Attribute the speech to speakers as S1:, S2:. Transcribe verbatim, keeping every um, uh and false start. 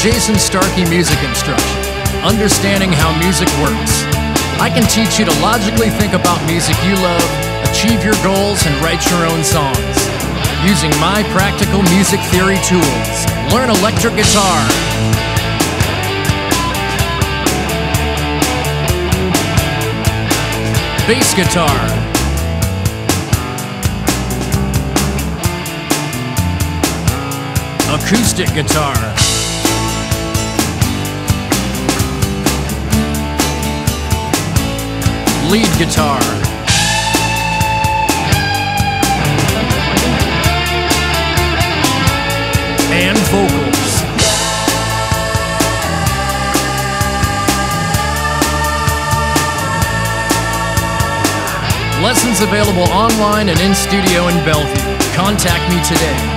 S1: Jason Starkey Music Instruction, understanding how music works. I can teach you to logically think about music you love, achieve your goals, and write your own songs. Using my practical music theory tools, learn electric guitar, bass guitar, acoustic guitar, lead guitar, and vocals. Lessons available online and in studio in Bellevue. Contact me today.